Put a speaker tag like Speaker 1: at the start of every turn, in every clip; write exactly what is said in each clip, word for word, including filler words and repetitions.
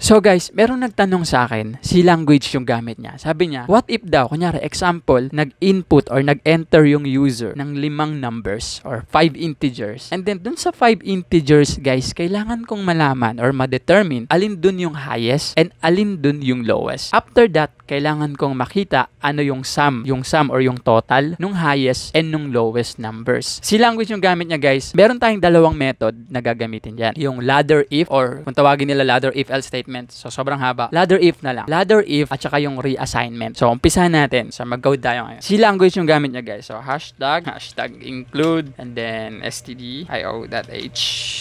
Speaker 1: So guys, merong nagtanong sa akin, si language yung gamit niya. Sabi niya, what if daw, kunyari, example, nag-input or nag-enter yung user ng limang numbers or five integers. And then, dun sa five integers, guys, kailangan kong malaman or ma-determine alin dun yung highest and alin dun yung lowest. After that, kailangan kong makita ano yung sum, yung sum or yung total nung highest and nung lowest numbers. Si language yung gamit niya, guys. Meron tayong dalawang method na gagamitin dyan. Yung ladder if or kung tawagin nila ladder if else statement. So, sobrang haba. Ladder if na lang. Ladder if at saka yung reassignment. So, umpisahan natin. So, mag-code tayo ngayon. Si language yung gamit niya, guys. So, hashtag, hashtag include, and then std, io.h.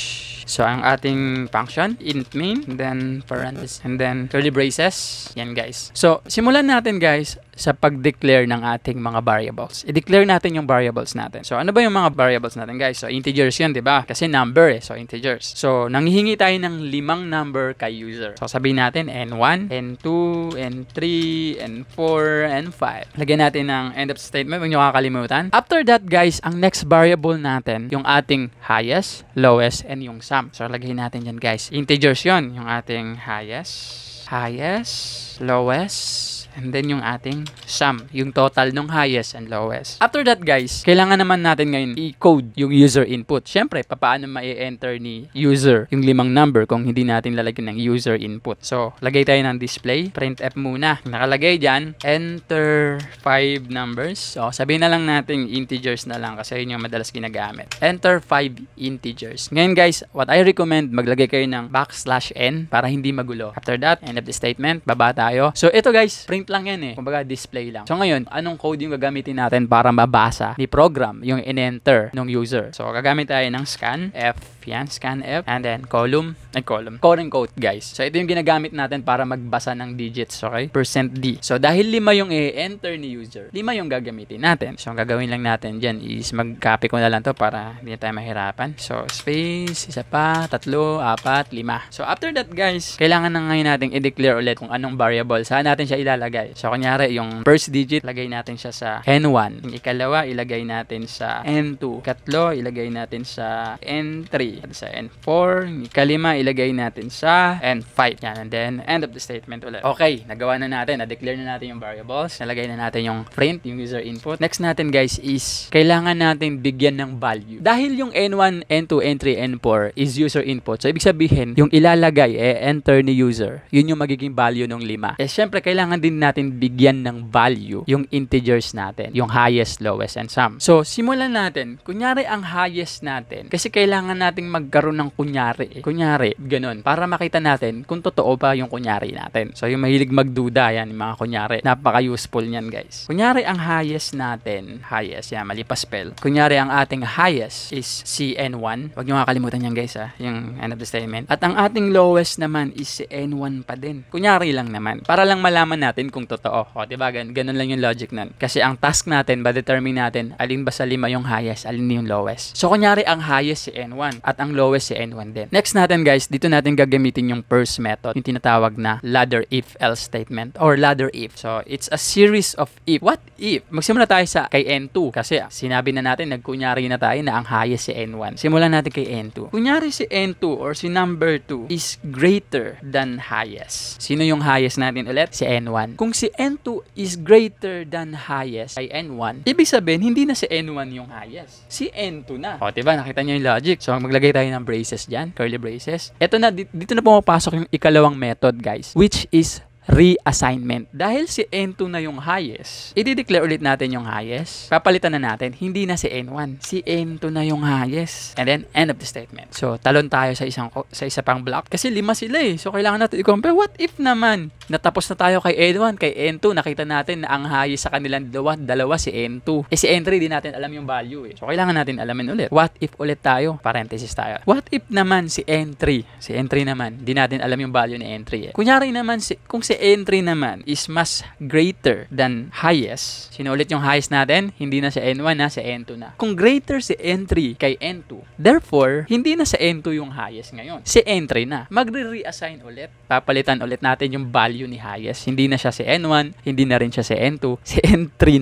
Speaker 1: So, ang ating function, int main, and then parentheses, and then curly braces. Yan, guys. So, simulan natin, guys, sa pag-declare ng ating mga variables. I-declare natin yung variables natin. So, ano ba yung mga variables natin, guys? So, integers yun, di ba? Kasi number eh. So, integers. So, nanghihingi tayo ng limang number kay user. So, sabihin natin n one, n two, n three, n four, n five. Lagyan natin ng end of statement. Huwag nyo kakalimutan. After that, guys, ang next variable natin, yung ating highest, lowest, and yung sum. So, lagyan natin yan, guys. Integers yun. Yung ating highest, highest, lowest, and then yung ating sum, yung total nung highest and lowest. After that, guys, kailangan naman natin ngayon i-code yung user input. Siyempre, paano ma-enter ni user yung limang number kung hindi natin lalagyan ng user input. So, lagay tayo ng display. Printf muna. Nakalagay dyan, enter five numbers. So, sabihin na lang natin integers na lang kasi yun yung madalas ginagamit. Enter five integers. Ngayon, guys, what I recommend, maglagay kayo ng backslash n para hindi magulo. After that, end of the statement, baba tayo. So, ito, guys, print lang yan eh. Kumbaga, display lang. So, ngayon, anong code yung gagamitin natin para mabasa ni program yung in-enter ng user? So, gagamit tayo ng scan F. Yan, scan F. And then, column. Ay, column. Core and quote, guys. So, ito yung ginagamit natin para magbasa ng digits. Okay? Percent D. So, dahil lima yung i-enter ni user, lima yung gagamitin natin. So, ang gagawin lang natin dyan is mag-copy ko na lang to para hindi tayo mahirapan. So, space, isa pa, tatlo, apat, lima. So, after that, guys, kailangan na ngayon natin i-declare ulit kung anong variable. Saan natin siya ilalagay. So, kunyari, yung first digit, lagay natin siya sa n one. Yung ikalawa, ilagay natin sa n two. Katlo, ilagay natin sa n three. At sa n four. Yung ikalima, ilagay natin sa n five. Yan. And then, end of the statement ulit. Okay, nagawa na natin. Na-declare na natin yung variables. Nalagay na natin yung print, yung user input. Next natin, guys, is kailangan natin bigyan ng value. Dahil yung n one, n two, n three, n four is user input. So, ibig sabihin, yung ilalagay, eh, enter ni user. Yun yung magiging value ng lima. Eh, syempre, kailangan din natin bigyan ng value yung integers natin, yung highest, lowest, and sum. So, simulan natin. Kunyari ang highest natin, kasi kailangan nating magkaroon ng kunyari. Eh. Kunyari, ganun. Para makita natin kung totoo ba yung kunyari natin. So, yung mahilig magduda, yan, yung mga kunyari. Napaka-useful niyan, guys. Kunyari ang highest natin, highest, yan, mali pa spell. Kunyari ang ating highest is si n one. Huwag nyo makakalimutan yan, guys, ha, yung end of the statement. At ang ating lowest naman is si n one pa din. Kunyari lang naman. Para lang malaman natin kung totoo. O, diba? Gan ganun lang yung logic nun. Kasi ang task natin, ba-determine natin alin ba sa lima yung highest, alin yung lowest. So, kunyari, ang highest si n one at ang lowest si n one din. Next natin, guys, dito natin gagamitin yung first method, yung tinatawag na ladder if else statement or ladder if. So, it's a series of if. What if? Magsimula tayo sa kay n two kasi ah, sinabi na natin, nagkunyari na tayo na ang highest si n one. Simulan natin kay n two. Kunyari si n two or si number two is greater than highest. Sino yung highest natin ulit? Si n one. Kung si n two is greater than highest ay n one, ibig sabihin, hindi na si n one yung highest. Si n two na. O, diba? Nakita nyo yung logic. So, maglagay tayo ng braces dyan. Curly braces. Ito na, dito na pumapasok yung ikalawang method, guys, which is reassignment. Dahil si n two na yung highest, i-declare ulit natin yung highest. Papalitan na natin, hindi na si n one. Si n two na yung highest. And then, end of the statement. So, talon tayo sa isang sa isa pang block. Kasi lima sila eh. So, kailangan natin i-compare. What if naman? Natapos na tayo kay n one, kay n two. Nakita natin na ang highest sa kanilang dalawa, dalawa si n two. Eh, si n three, di natin alam yung value eh. So, kailangan natin alamin ulit. What if ulit tayo? Parenthesis tayo. What if naman si n three? Si n three naman, di natin alam yung value ni n three eh. Kunyari naman, si, kung si n three naman is mas greater than highest. Sino ulit yung highest natin? Hindi na si n one na, si n two na. Kung greater si n three kay n two, therefore, hindi na si n two yung highest ngayon. Si n three na. Magre-reassign ulit. Papalitan ulit natin yung value ni highest. Hindi na siya si n one, hindi na rin siya si n two, si n three na siya.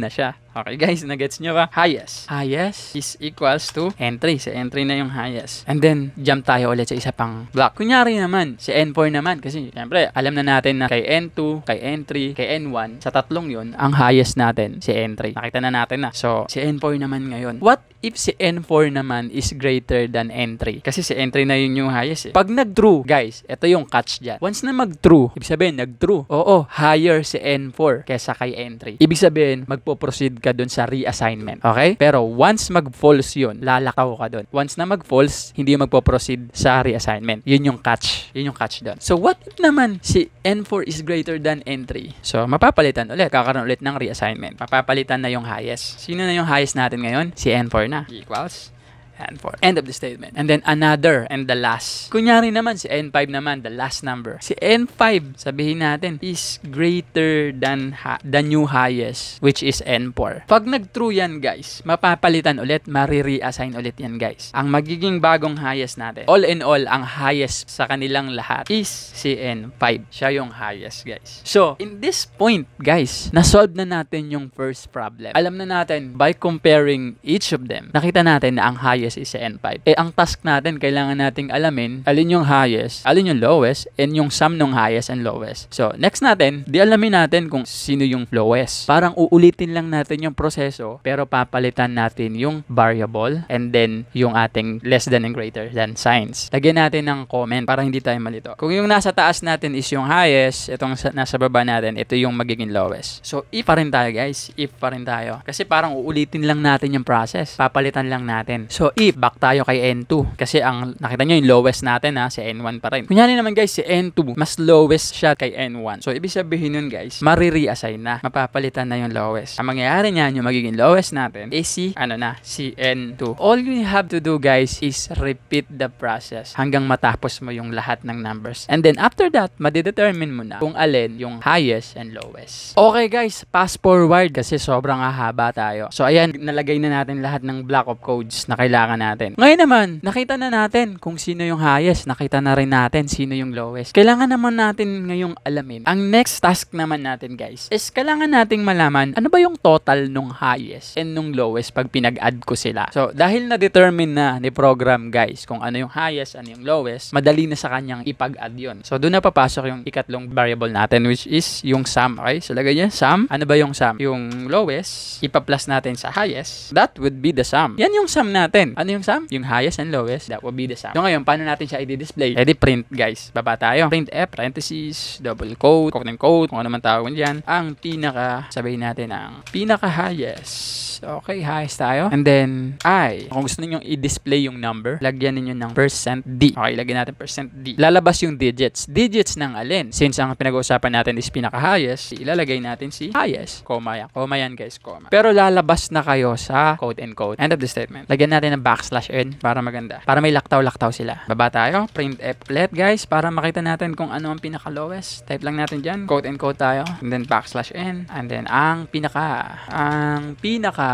Speaker 1: Okay guys, nagets nyo ba? Highest. Highest is equals to entry. Si entry na yung highest. And then, jump tayo ulit sa isa pang block. Kunyari naman, si N four naman. Kasi, syempre, alam na natin na kay N two, kay N three, kay N one, sa tatlong yun, ang highest natin, si entry. Nakita na natin na. So, si N four naman ngayon. What if si N four naman is greater than N three? Kasi si entry na yun yung highest eh. Pag nag-true, guys, ito yung catch dyan. Once na mag-true, ibig sabihin, nag-true. Oo, higher si N four kesa kay N three. Ibig sabihin, magpo-proceed ka dun sa reassignment. Okay? Pero once mag-false yun, lalakaw ka dun. Once na mag-false, hindi yung magpo-proceed sa reassignment. Yun yung catch. Yun yung catch dun. So, what if naman si N four is greater than N three? So, mapapalitan ulit. Kakaroon ulit ng reassignment. Mapapalitan na yung highest. Sino na yung highest natin ngayon? Si N four na. Equals N four. End of the statement. And then another and the last. Kunyari naman si N five naman, the last number. Si N five, sabihin natin, is greater than ha the new highest, which is N four. Pag nag-true yan, guys, mapapalitan ulit, mari-reassign ulit yan, guys. Ang magiging bagong highest natin, all in all, ang highest sa kanilang lahat is si N five. Siya yung highest, guys. So, in this point, guys, na-solve na natin yung first problem. Alam na natin, by comparing each of them, nakita natin na ang highest is N five. Eh, ang task natin, kailangan nating alamin alin yung highest, alin yung lowest, and yung sum ng highest and lowest. So, next natin, di alamin natin kung sino yung lowest. Parang uulitin lang natin yung proseso, pero papalitan natin yung variable, and then yung ating less than and greater than signs. Lagyan natin ng comment para hindi tayo malito. Kung yung nasa taas natin is yung highest, itong nasa baba natin, ito yung magiging lowest. So, if pa rin tayo, guys. If pa rin tayo. Kasi parang uulitin lang natin yung process. Papalitan lang natin. So, if back tayo kay N two, kasi ang nakita nyo yung lowest natin ha, si N one pa rin. Kunyari naman guys, si N two, mas lowest siya kay N one. So, ibig sabihin nun guys, mari-reassign na. Mapapalitan na yung lowest. Ang mangyayari niyan, yung magiging lowest natin, is si, ano na, si N two. All you have to do guys, is repeat the process hanggang matapos mo yung lahat ng numbers. And then, after that, madidetermine mo na kung alin yung highest and lowest. Okay guys, fast forward kasi sobrang hahaba tayo. So, ayan, nalagay na natin lahat ng block of codes na kailangan natin. Ngayon naman, nakita na natin kung sino yung highest. Nakita na rin natin sino yung lowest. Kailangan naman natin ngayong alamin. Ang next task naman natin guys, is kailangan nating malaman ano ba yung total nung highest and nung lowest pag pinag-add ko sila. So, dahil na-determine na ni program guys kung ano yung highest, ano yung lowest, madali na sa kanyang ipag-add yun. So, doon na papasok yung ikatlong variable natin which is yung sum. Okay? So, lagay niya sum. Ano ba yung sum? Yung lowest, ipa-plus natin sa highest. That would be the sum. Yan yung sum natin. Ano yung sum? Yung highest and lowest, that will be the sum. So ngayon, paano natin siya i-display? Edi print, guys. Baba tayo. Print F, parentheses, double quote, quote and quote, kung ano man tawag dyan. Ang pinaka, sabihin natin ang pinaka-highest. Okay, highest tayo. And then, I. Kung gusto ninyong i-display yung number, lagyan ninyo ng percent D. Okay, lagyan natin percent D. Lalabas yung digits. Digits ng alin. Since ang pinag-uusapan natin is pinaka-highest, ilalagay natin si highest. Comma yan. Comma yan, guys. Comma. Pero lalabas na kayo sa quote and quote. End of the statement. Lagyan natin ng backslash n para maganda. Para may laktaw-laktaw sila. Baba tayo. Print F ulit, guys, para makita natin kung ano ang pinaka-lowest. Type lang natin dyan. Quote and quote tayo. And then backslash n. And then ang pinaka. Ang pinaka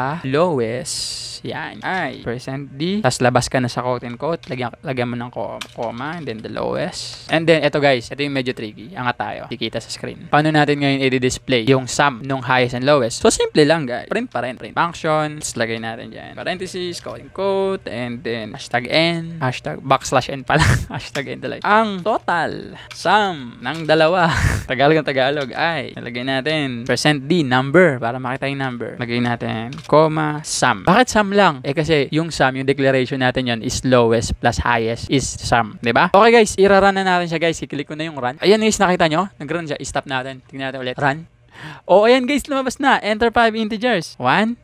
Speaker 1: lowest, yan, ay percent D. Tapos labas ka na sa quote and quote. Lagyan, lagyan mo ng comma. And then the lowest. And then, ito guys, ito yung medyo tricky. Angat tayo. Kikita sa screen. Paano natin ngayon i-display yung sum nung highest and lowest? So, simple lang guys. Print pa rin. Print function. Tapos lagay natin dyan. Parentheses, quote and quote. And then, hashtag n. Hashtag backslash n pala. Hashtag n talaga. Ang total sum ng dalawa. Tagalog ang Tagalog ay nalagay natin percent D, number. Para makita yung number. Lagay natin comma, sum. Bakit sum lang? Eh kasi yung sum, yung declaration natin yon is lowest plus highest is sum. Diba? Okay guys, irarun na natin siya guys. I-click ko na yung run. Ayan guys, nakita nyo? Nag-run siya. I-stop natin. Tingnan natin ulit. Run. O, ayan guys, lumabas na. Enter five integers. one.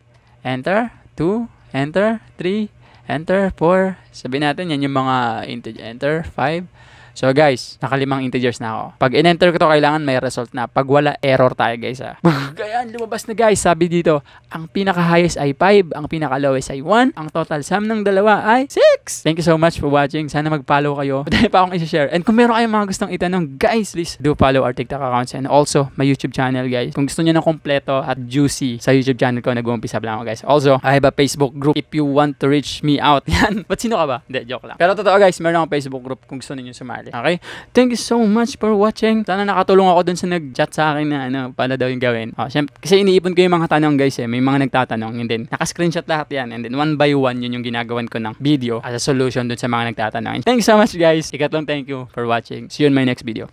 Speaker 1: Enter. two. Enter. three. Enter. four. Sabihin natin, yan yung mga integer. Enter. five. So guys, nakalimang integers na ako. Pag in-enter ko to, kailangan may result na. Pag wala, error tayo guys ha. Kaya lumabas na guys. Sabi dito, ang pinaka-highest ay five, ang pinaka-lowest ay one, ang total sum ng dalawa ay six. Thank you so much for watching. Sana mag-follow kayo. Dahil pa akong i-share. And kung meron kayong mga gustong itanong, guys, please do follow our TikTok accounts and also my YouTube channel guys. Kung gusto niyo ng kompleto at juicy sa YouTube channel ko, nag-uumpisa lang ako guys. Also, I have a Facebook group if you want to reach me out. Yan. Ba't sino ka ba? Hindi, joke lang. Pero totoo guys, meron akong Facebook group kung gusto niyo sumali. sakali. Okay? Thank you so much for watching. Sana nakatulong ako dun sa nag-chat sa akin na ano, paano daw yung gawin. Oh, syempre, kasi iniipon ko yung mga tanong guys eh. May mga nagtatanong. And then, naka-screenshot lahat yan. And then, one by one, yun yung ginagawan ko ng video as a solution dun sa mga nagtatanong. And thank you so much guys. Ikatlong thank you for watching. See you in my next video.